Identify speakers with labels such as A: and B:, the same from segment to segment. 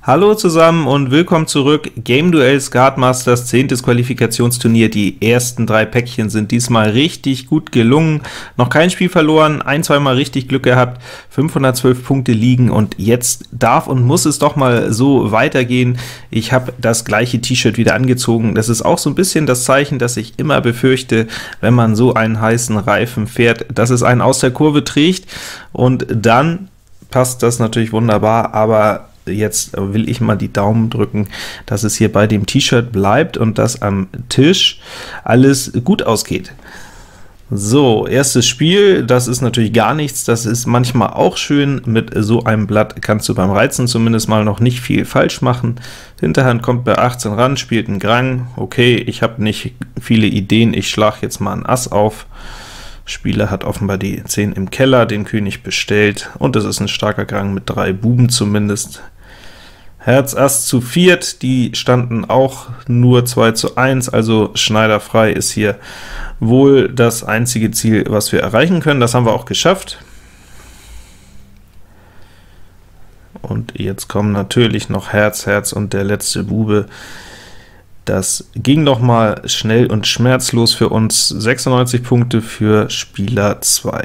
A: Hallo zusammen und willkommen zurück. Game Duell Skat Masters 10. Qualifikationsturnier. Die ersten 3 Päckchen sind diesmal richtig gut gelungen. Noch kein Spiel verloren, zweimal richtig Glück gehabt, 512 Punkte liegen und jetzt darf und muss es doch mal so weitergehen. Ich habe das gleiche T-Shirt wieder angezogen. Das ist auch so ein bisschen das Zeichen, das ich immer befürchte, wenn man so einen heißen Reifen fährt, dass es einen aus der Kurve trägt, und dann passt das natürlich wunderbar, aber jetzt will ich mal die Daumen drücken, dass es hier bei dem T-Shirt bleibt und dass am Tisch alles gut ausgeht. So, erstes Spiel, das ist natürlich gar nichts, das ist manchmal auch schön. Mit so einem Blatt kannst du beim Reizen zumindest mal noch nicht viel falsch machen. Hinterhand kommt bei 18 ran, spielt einen Grang. Okay, ich habe nicht viele Ideen, ich schlage jetzt mal ein Ass auf. Spieler hat offenbar die 10 im Keller, den König bestellt, und es ist ein starker Grang mit 3 Buben zumindest. Herz Ass zu viert, die standen auch nur 2:1, also schneiderfrei ist hier wohl das einzige Ziel, was wir erreichen können. Das haben wir auch geschafft. Und jetzt kommen natürlich noch Herz, Herz und der letzte Bube. Das ging noch mal schnell und schmerzlos für uns. 96 Punkte für Spieler 2.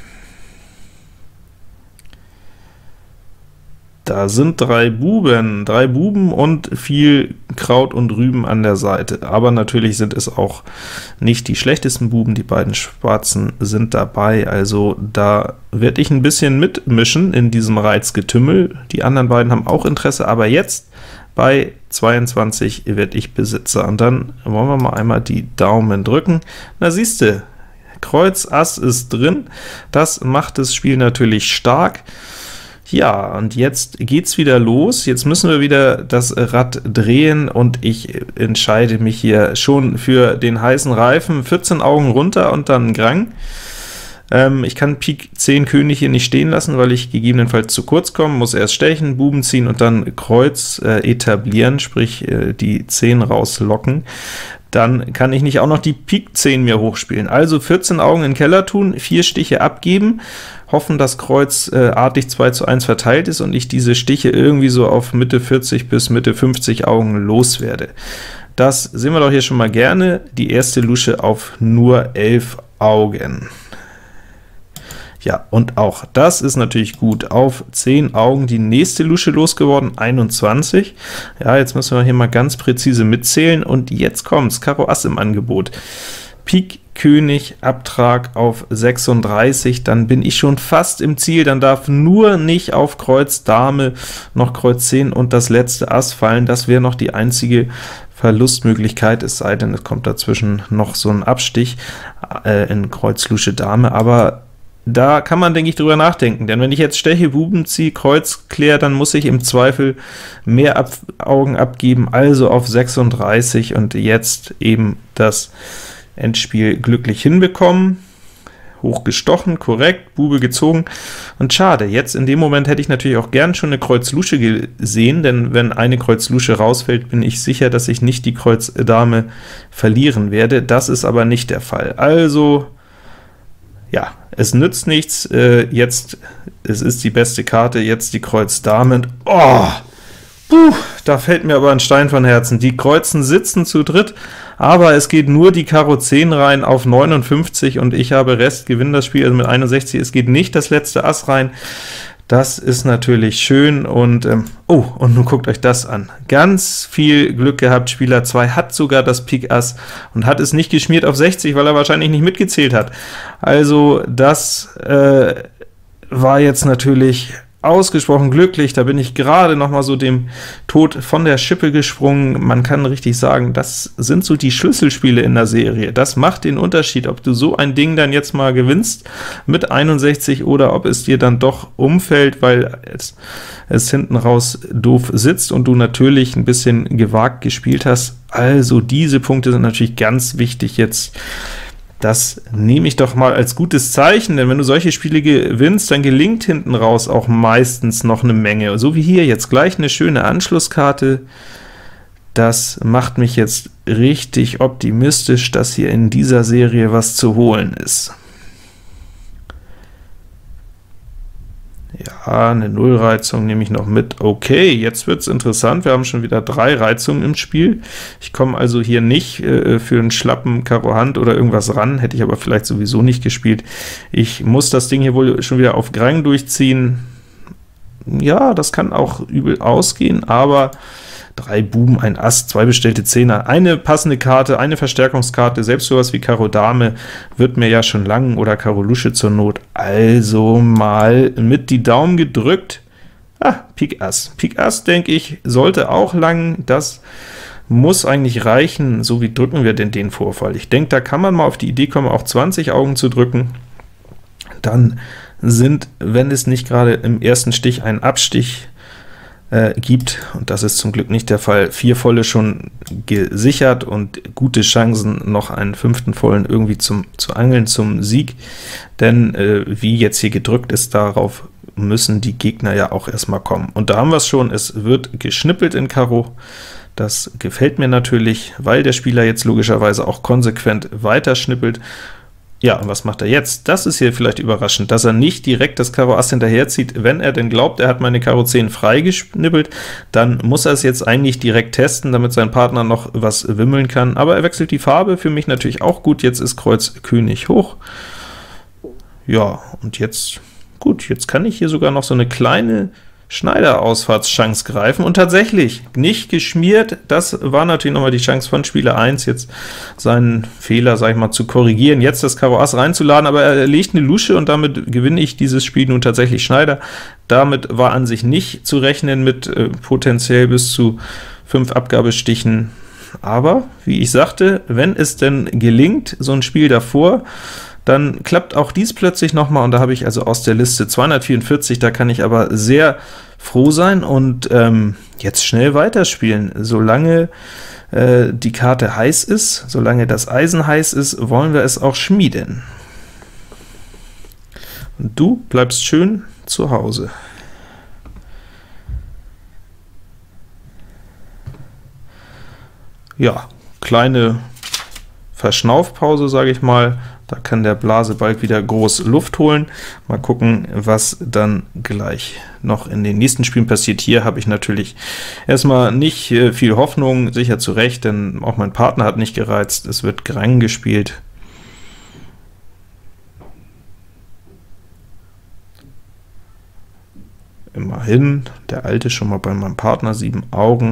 A: Da sind 3 Buben und viel Kraut und Rüben an der Seite. Aber natürlich sind es auch nicht die schlechtesten Buben. Die beiden Schwarzen sind dabei, also da werde ich ein bisschen mitmischen in diesem Reizgetümmel. Die anderen beiden haben auch Interesse, aber jetzt bei 22 werde ich Besitzer, und dann wollen wir mal einmal die Daumen drücken. Na siehste, Kreuz Ass ist drin, das macht das Spiel natürlich stark. Ja, und jetzt geht's wieder los, jetzt müssen wir wieder das Rad drehen, und ich entscheide mich hier schon für den heißen Reifen. 14 Augen runter und dann Grang. Ich kann Pik 10 König hier nicht stehen lassen, weil ich gegebenenfalls zu kurz komme, muss erst stechen, Buben ziehen und dann Kreuz etablieren, sprich die 10 rauslocken. Dann kann ich nicht auch noch die Pik 10 mir hochspielen. Also 14 Augen in den Keller tun, 4 Stiche abgeben, hoffen, dass Kreuz artig 2:1 verteilt ist und ich diese Stiche irgendwie so auf Mitte 40 bis Mitte 50 Augen loswerde. Das sehen wir doch hier schon mal gerne. Die erste Lusche auf nur 11 Augen. Ja, und auch das ist natürlich gut. Auf 10 Augen die nächste Lusche losgeworden, 21. Ja, jetzt müssen wir hier mal ganz präzise mitzählen, und jetzt kommt's, Karo Ass im Angebot. Pik König, Abtrag auf 36, dann bin ich schon fast im Ziel, dann darf nur nicht auf Kreuz Dame noch Kreuz 10 und das letzte Ass fallen. Das wäre noch die einzige Verlustmöglichkeit, es sei denn, es kommt dazwischen noch so ein Abstich in Kreuz Lusche Dame, aber da kann man, denke ich, drüber nachdenken, denn wenn ich jetzt steche, Buben ziehe, Kreuz kläre, dann muss ich im Zweifel mehr Augen abgeben, also auf 36, und jetzt eben das Endspiel glücklich hinbekommen. Hochgestochen, korrekt, Bube gezogen, und schade, jetzt in dem Moment hätte ich natürlich auch gern schon eine Kreuz Lusche gesehen, denn wenn eine Kreuz Lusche rausfällt, bin ich sicher, dass ich nicht die Kreuz Dame verlieren werde. Das ist aber nicht der Fall, also ja, es nützt nichts, es ist die beste Karte, jetzt die Kreuz Dame, da fällt mir aber ein Stein von Herzen. Die Kreuzen sitzen zu dritt, aber es geht nur die Karo 10 rein auf 59, und ich habe Rest, gewinne das Spiel also mit 61, es geht nicht das letzte Ass rein. Das ist natürlich schön, und und nun guckt euch das an. Ganz viel Glück gehabt, Spieler 2 hat sogar das Pik Ass und hat es nicht geschmiert auf 60, weil er wahrscheinlich nicht mitgezählt hat. Also das war jetzt natürlich ausgesprochen glücklich, da bin ich gerade noch mal so dem Tod von der Schippe gesprungen. Man kann richtig sagen, das sind so die Schlüsselspiele in der Serie. Das macht den Unterschied, ob du so ein Ding dann jetzt mal gewinnst mit 61 oder ob es dir dann doch umfällt, weil es hinten raus doof sitzt und du natürlich ein bisschen gewagt gespielt hast. Also diese Punkte sind natürlich ganz wichtig jetzt. Das nehme ich doch mal als gutes Zeichen, denn wenn du solche Spiele gewinnst, dann gelingt hinten raus auch meistens noch eine Menge. So wie hier jetzt gleich eine schöne Anschlusskarte. Das macht mich jetzt richtig optimistisch, dass hier in dieser Serie was zu holen ist. Ja, eine Nullreizung nehme ich noch mit. Okay, jetzt wird's interessant. Wir haben schon wieder 3 Reizungen im Spiel. Ich komme also hier nicht für einen schlappen Karo Hand oder irgendwas ran, hätte ich aber vielleicht sowieso nicht gespielt. Ich muss das Ding hier wohl schon wieder auf Grang durchziehen. Ja, das kann auch übel ausgehen, aber 3 Buben, ein Ass, 2 bestellte Zehner, eine passende Karte, eine Verstärkungskarte, selbst sowas wie Karo Dame wird mir ja schon lang, oder Karo Lusche zur Not. Also mal mit die Daumen gedrückt. Pik Ass. Pik Ass, denke ich, sollte auch lang, das muss eigentlich reichen. So, wie drücken wir denn den Vorfall? Ich denke, da kann man mal auf die Idee kommen, auch 20 Augen zu drücken. Dann sind, wenn es nicht gerade im ersten Stich einen Abstich gibt, und das ist zum Glück nicht der Fall, 4 volle schon gesichert und gute Chancen, noch einen 5. vollen irgendwie zu angeln zum Sieg, denn wie jetzt hier gedrückt ist, darauf müssen die Gegner ja auch erstmal kommen. Und da haben wir es schon, es wird geschnippelt in Karo. Das gefällt mir natürlich, weil der Spieler jetzt logischerweise auch konsequent weiter schnippelt. Ja, und was macht er jetzt? Das ist hier vielleicht überraschend, dass er nicht direkt das Karo Ass hinterherzieht. Wenn er denn glaubt, er hat meine Karo 10 freigeschnippelt, dann muss er es jetzt eigentlich direkt testen, damit sein Partner noch was wimmeln kann. Aber er wechselt die Farbe, für mich natürlich auch gut. Jetzt ist Kreuz König hoch. Ja, und jetzt, gut, jetzt kann ich hier sogar noch so eine kleine Schneider-Ausfahrtschance greifen, und tatsächlich nicht geschmiert. Das war natürlich nochmal die Chance von Spieler 1, jetzt seinen Fehler, sag ich mal, zu korrigieren, jetzt das Karo Ass reinzuladen, aber er legt eine Lusche, und damit gewinne ich dieses Spiel nun tatsächlich Schneider. Damit war an sich nicht zu rechnen mit potenziell bis zu 5 Abgabestichen, aber wie ich sagte, wenn es denn gelingt, so ein Spiel davor, dann klappt auch dies plötzlich nochmal, und da habe ich also aus der Liste 244, da kann ich aber sehr froh sein und jetzt schnell weiterspielen. Solange die Karte heiß ist, solange das Eisen heiß ist, wollen wir es auch schmieden. Und du bleibst schön zu Hause. Ja, kleine Verschnaufpause, sage ich mal. Da kann der Blasebalg wieder groß Luft holen. Mal gucken, was dann gleich noch in den nächsten Spielen passiert. Hier habe ich natürlich erstmal nicht viel Hoffnung, sicher zu Recht, denn auch mein Partner hat nicht gereizt. Es wird Grang gespielt. Immerhin, der Alte schon mal bei meinem Partner 7 Augen.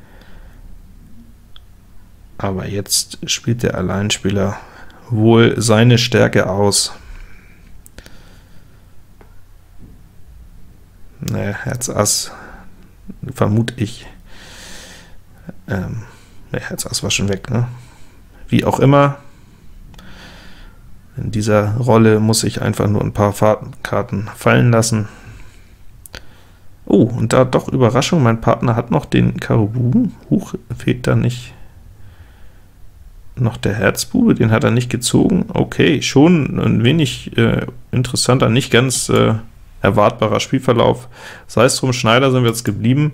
A: Aber jetzt spielt der Alleinspieler wohl seine Stärke aus. Naja, Herz Ass, vermute ich. Herz Ass war schon weg, ne? Wie auch immer, in dieser Rolle muss ich einfach nur ein paar Karten fallen lassen. Oh, und da doch Überraschung, mein Partner hat noch den Karo Buben. Huch, fehlt da nicht noch der Herzbube, den hat er nicht gezogen. Okay, schon ein wenig interessanter, nicht ganz erwartbarer Spielverlauf. Sei es drum, Schneider sind wir jetzt geblieben.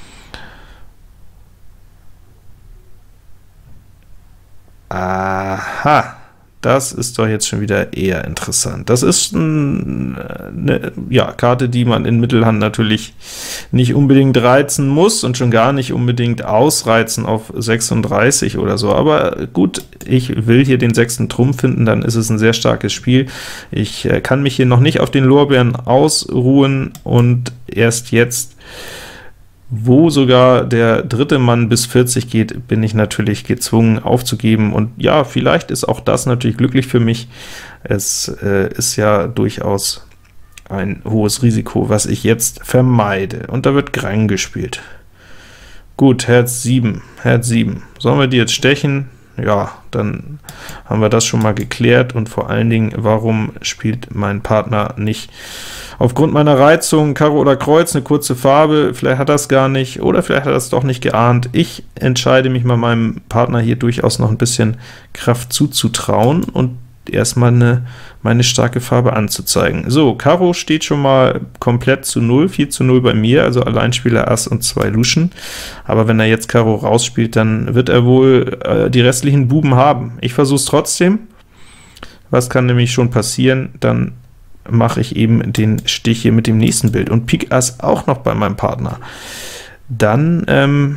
A: Aha, das ist doch jetzt schon wieder eher interessant. Das ist eine Karte, die man in Mittelhand natürlich nicht unbedingt reizen muss und schon gar nicht unbedingt ausreizen auf 36 oder so. Aber gut, ich will hier den 6. Trumpf finden, dann ist es ein sehr starkes Spiel. Ich kann mich hier noch nicht auf den Lorbeeren ausruhen, und erst jetzt, wo sogar der dritte Mann bis 40 geht, bin ich natürlich gezwungen aufzugeben, und ja, vielleicht ist auch das natürlich glücklich für mich. Es ist ja durchaus ein hohes Risiko, was ich jetzt vermeide, und da wird Grang gespielt. Gut, Herz 7, Herz 7. Sollen wir die jetzt stechen? Ja, dann haben wir das schon mal geklärt, und vor allen Dingen, warum spielt mein Partner nicht aufgrund meiner Reizung Karo oder Kreuz, eine kurze Farbe? Vielleicht hat er es gar nicht, oder vielleicht hat er es doch nicht geahnt. Ich entscheide mich mal, meinem Partner hier durchaus noch ein bisschen Kraft zuzutrauen und erstmal meine starke Farbe anzuzeigen. So, Karo steht schon mal komplett zu 0, 4:0 bei mir, also Alleinspieler Ass und 2 Luschen. Aber wenn er jetzt Karo rausspielt, dann wird er wohl die restlichen Buben haben. Ich versuche es trotzdem. Was kann nämlich schon passieren? Dann mache ich eben den Stich hier mit dem nächsten Bild, und Pik Ass auch noch bei meinem Partner. Dann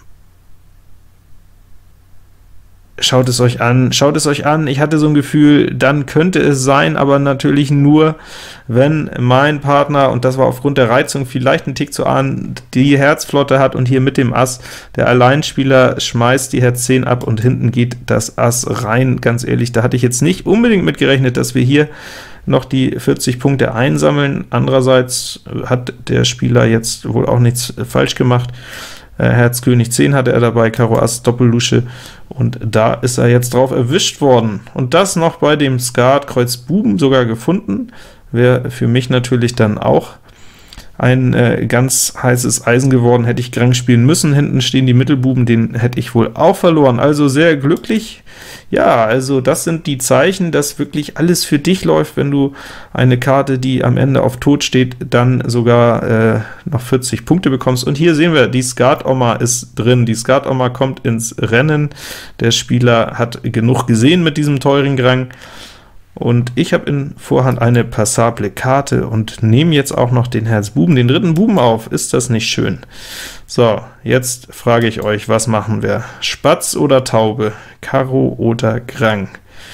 A: schaut es euch an, ich hatte so ein Gefühl, dann könnte es sein, aber natürlich nur, wenn mein Partner, und das war aufgrund der Reizung vielleicht ein Tick zu ahnen, die Herzflotte hat und hier mit dem Ass, der Alleinspieler schmeißt die Herz 10 ab und hinten geht das Ass rein. Ganz ehrlich, da hatte ich jetzt nicht unbedingt mit gerechnet, dass wir hier noch die 40 Punkte einsammeln. Andererseits hat der Spieler jetzt wohl auch nichts falsch gemacht. Herz König 10 hatte er dabei, Karo Ass Doppellusche, und da ist er jetzt drauf erwischt worden. Und das noch bei dem Skat Kreuz Buben sogar gefunden, wäre für mich natürlich dann auch ein ganz heißes Eisen geworden, hätte ich Grang spielen müssen. Hinten stehen die Mittelbuben, den hätte ich wohl auch verloren, also sehr glücklich. Ja, also das sind die Zeichen, dass wirklich alles für dich läuft, wenn du eine Karte, die am Ende auf Tod steht, dann sogar noch 40 Punkte bekommst. Und hier sehen wir, die Skat-Oma ist drin, die Skat-Oma kommt ins Rennen, der Spieler hat genug gesehen mit diesem teuren Grang, und ich habe in Vorhand eine passable Karte und nehme jetzt auch noch den Herz Buben, den dritten Buben auf. Ist das nicht schön? So, jetzt frage ich euch, was machen wir? Spatz oder Taube? Karo oder Grang?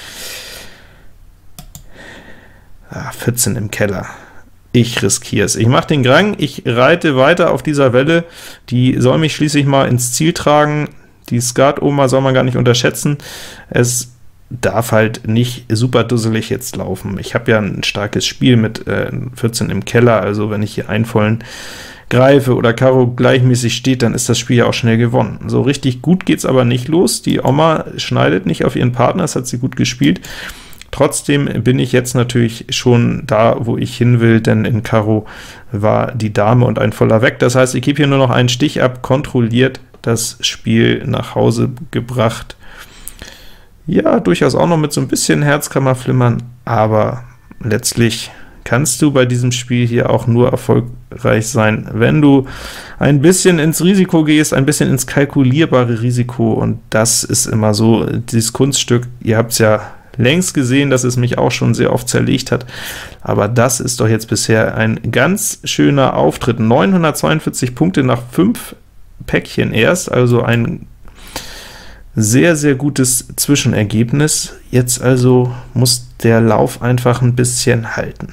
A: 14 im Keller. Ich riskiere es. Ich mache den Grang, ich reite weiter auf dieser Welle, die soll mich schließlich mal ins Ziel tragen. Die Skat-Oma soll man gar nicht unterschätzen. Es darf halt nicht super dusselig jetzt laufen. Ich habe ja ein starkes Spiel mit 14 im Keller, also wenn ich hier einen vollen greife oder Karo gleichmäßig steht, dann ist das Spiel ja auch schnell gewonnen. So richtig gut geht's aber nicht los. Die Oma schneidet nicht auf ihren Partner, das hat sie gut gespielt. Trotzdem bin ich jetzt natürlich schon da, wo ich hin will, denn in Karo war die Dame und ein voller weg. Das heißt, ich gebe hier nur noch einen Stich ab, kontrolliert das Spiel nach Hause gebracht. Ja, durchaus auch noch mit so ein bisschen Herzkammerflimmern, aber letztlich kannst du bei diesem Spiel hier auch nur erfolgreich sein, wenn du ein bisschen ins Risiko gehst, ein bisschen ins kalkulierbare Risiko, und das ist immer so dieses Kunststück. Ihr habt es ja längst gesehen, dass es mich auch schon sehr oft zerlegt hat, aber das ist doch jetzt bisher ein ganz schöner Auftritt. 942 Punkte nach 5 Päckchen erst, also ein sehr, sehr gutes Zwischenergebnis. Jetzt also muss der Lauf einfach ein bisschen halten.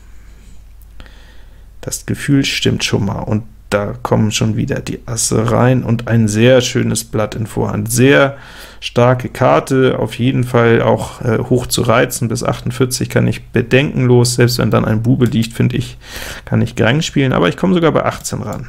A: Das Gefühl stimmt schon mal, und da kommen schon wieder die Asse rein und ein sehr schönes Blatt in Vorhand. Sehr starke Karte, auf jeden Fall auch hoch zu reizen. Bis 48 kann ich bedenkenlos, selbst wenn dann ein Bube liegt, finde ich, kann ich Grang spielen, aber ich komme sogar bei 18 ran.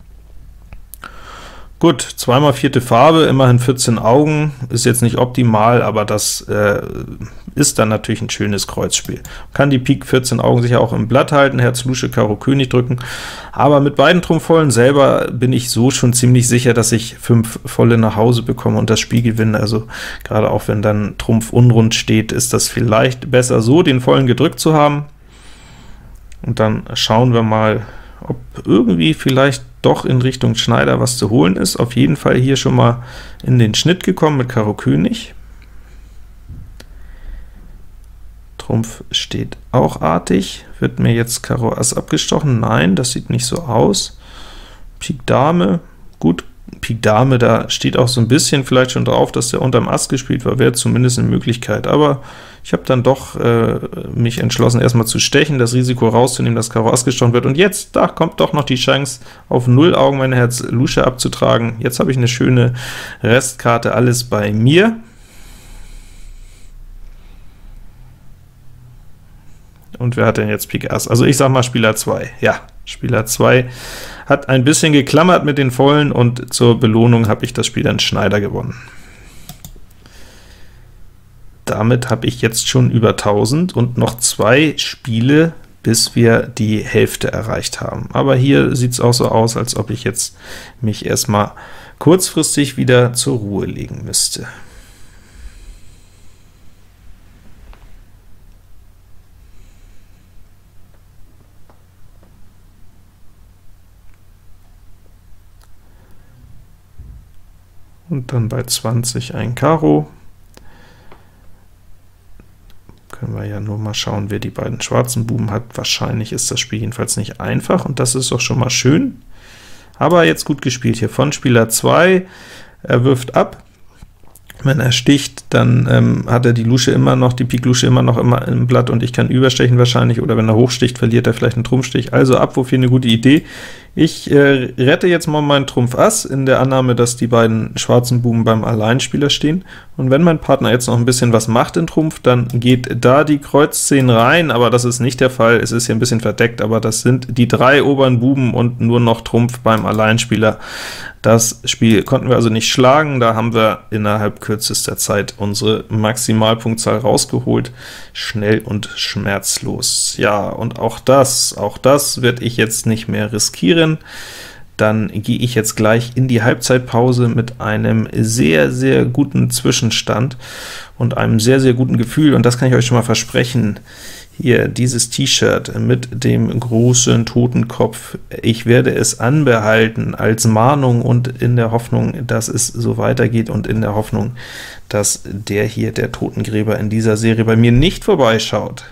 A: Gut, zweimal vierte Farbe, immerhin 14 Augen, ist jetzt nicht optimal, aber das ist dann natürlich ein schönes Kreuzspiel. Kann die Pik 14 Augen sicher auch im Blatt halten, Herz Lusche, Karo König drücken, aber mit beiden Trumpfvollen selber bin ich so schon ziemlich sicher, dass ich 5 volle nach Hause bekomme und das Spiel gewinne. Also gerade auch wenn dann Trumpf unrund steht, ist das vielleicht besser so, den vollen gedrückt zu haben. Und dann schauen wir mal, ob irgendwie vielleicht doch in Richtung Schneider was zu holen ist. Auf jeden Fall hier schon mal in den Schnitt gekommen mit Karo König. Trumpf steht auch artig. Wird mir jetzt Karo Ass abgestochen? Nein, das sieht nicht so aus. Pik Dame, gut, Pik Dame, da steht auch so ein bisschen vielleicht schon drauf, dass der unterm Ass gespielt war, wäre zumindest eine Möglichkeit, aber ich habe dann doch mich entschlossen, erstmal zu stechen, das Risiko rauszunehmen, dass Karo Ass gestochen wird, und jetzt, da kommt doch noch die Chance, auf 0 Augen meine Herz Lusche abzutragen. Jetzt habe ich eine schöne Restkarte, alles bei mir. Und wer hat denn jetzt Pik Ass? Also ich sag mal Spieler 2. Ja, Spieler 2 hat ein bisschen geklammert mit den Vollen, und zur Belohnung habe ich das Spiel dann Schneider gewonnen. Damit habe ich jetzt schon über 1000 und noch 2 Spiele, bis wir die Hälfte erreicht haben. Aber hier sieht es auch so aus, als ob ich jetzt mich erstmal kurzfristig wieder zur Ruhe legen müsste. Und dann bei 20 ein Karo. Können wir ja nur mal schauen, wer die beiden schwarzen Buben hat. Wahrscheinlich ist das Spiel jedenfalls nicht einfach, und das ist doch schon mal schön. Aber jetzt gut gespielt hier von Spieler 2. Er wirft ab. Wenn er sticht, dann hat er die Lusche immer noch, die Pik Lusche immer noch im Blatt, und ich kann überstechen wahrscheinlich, oder wenn er hochsticht, verliert er vielleicht einen Trumpfstich. Also Abwurf hier eine gute Idee. Ich rette jetzt mal meinen Trumpf Ass, in der Annahme, dass die beiden schwarzen Buben beim Alleinspieler stehen, und wenn mein Partner jetzt noch ein bisschen was macht in Trumpf, dann geht da die Kreuz 10 rein, aber das ist nicht der Fall, es ist hier ein bisschen verdeckt, aber das sind die 3 oberen Buben und nur noch Trumpf beim Alleinspieler. Das Spiel konnten wir also nicht schlagen, da haben wir innerhalb kürzester Zeit unsere Maximalpunktzahl rausgeholt, schnell und schmerzlos. Ja, und auch das werde ich jetzt nicht mehr riskieren. Dann gehe ich jetzt gleich in die Halbzeitpause mit einem sehr, sehr guten Zwischenstand und einem sehr, sehr guten Gefühl, und das kann ich euch schon mal versprechen. Hier, dieses T-Shirt mit dem großen Totenkopf, ich werde es anbehalten als Mahnung und in der Hoffnung, dass es so weitergeht, und in der Hoffnung, dass der hier, der Totengräber in dieser Serie, bei mir nicht vorbeischaut.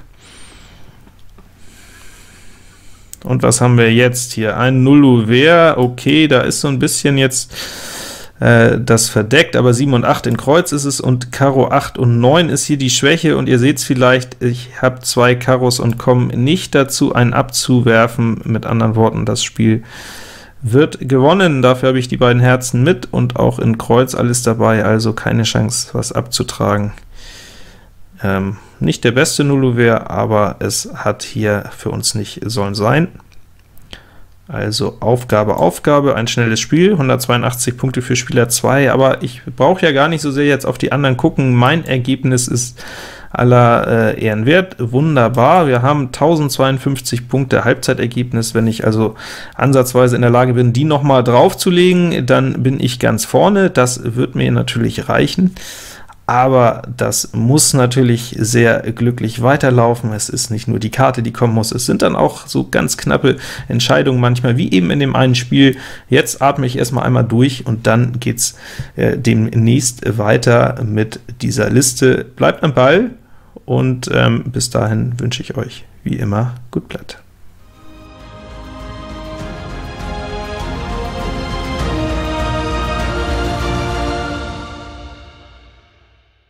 A: Und was haben wir jetzt hier? Ein Null-Ouvert, okay, da ist so ein bisschen jetzt das verdeckt, aber 7 und 8 in Kreuz ist es, und Karo 8 und 9 ist hier die Schwäche, und ihr seht es vielleicht, ich habe 2 Karos und komme nicht dazu, einen abzuwerfen. Mit anderen Worten, das Spiel wird gewonnen. Dafür habe ich die beiden Herzen mit und auch in Kreuz alles dabei, also keine Chance, was abzutragen. Nicht der beste Null-Ouvert, aber es hat hier für uns nicht sollen sein. Also Aufgabe, ein schnelles Spiel, 182 Punkte für Spieler 2, aber ich brauche ja gar nicht so sehr jetzt auf die anderen gucken. Mein Ergebnis ist aller Ehren wert, wunderbar. Wir haben 1052 Punkte Halbzeitergebnis. Wenn ich also ansatzweise in der Lage bin, die noch mal draufzulegen, dann bin ich ganz vorne. Das wird mir natürlich reichen. Aber das muss natürlich sehr glücklich weiterlaufen. Es ist nicht nur die Karte, die kommen muss, es sind dann auch so ganz knappe Entscheidungen manchmal, wie eben in dem einen Spiel. Jetzt atme ich erstmal einmal durch, und dann geht's demnächst weiter mit dieser Liste. Bleibt am Ball, und bis dahin wünsche ich euch wie immer gut Blatt.